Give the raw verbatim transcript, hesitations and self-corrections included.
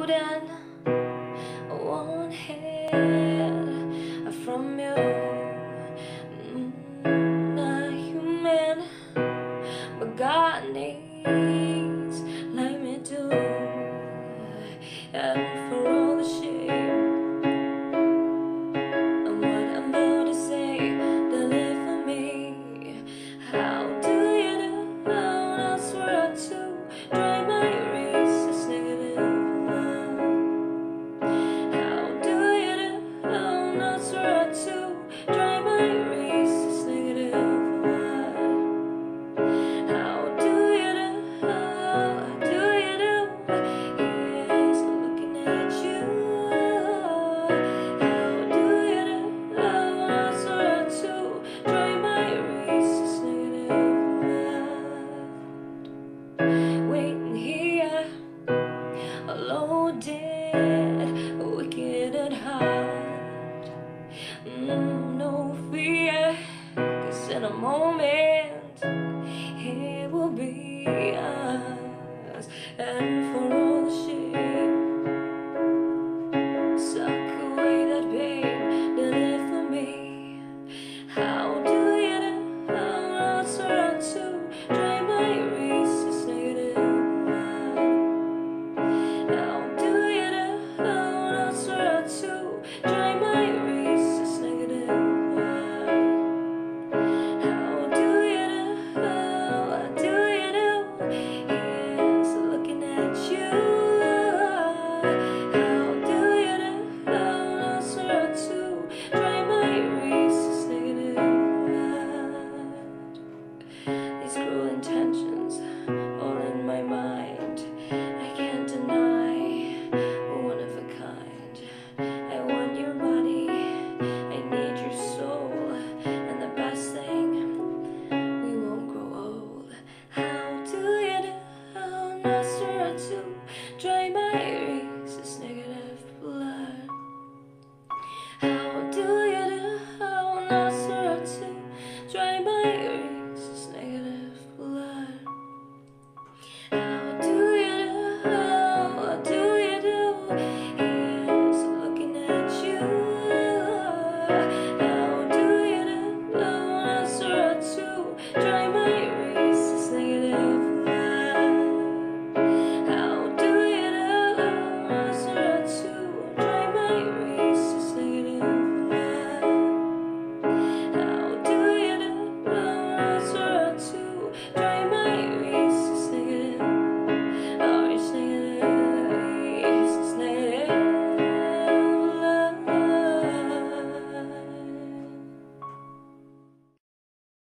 holding one hand from you. Mm, not human, but God needs like me do. And for all the shame and what I'm about to say, deliver me. How do you do? Nosferatu, dry my Rhesus Negative love. How do you do? Nosferatu, dry my Rhesus Negative love. How do you do? How do you do? Yes, looking at you. How do you do? Nosferatu, dry my Rhesus Negative love. Waiting here, loaded, wicked at heart. Mm, no fear, 'cause in a moment it will be ours. And for all the shame, suck away that pain, deliver me. How do you do? Nosferatu, dry my Rhesus Negative love. How do you do? Nosferatu, dry my Rhesus Negative love. How do you do? How do you do? Yes, looking at you. How do you do? Nosferatu, dry my Rhesus Negative love. These cruel intentions all in my mind, I can't deny, one of a kind. I want your body, I need your soul, and the best thing, we won't grow old. How do you do? Nosferatu, dry my Rhesus Negative.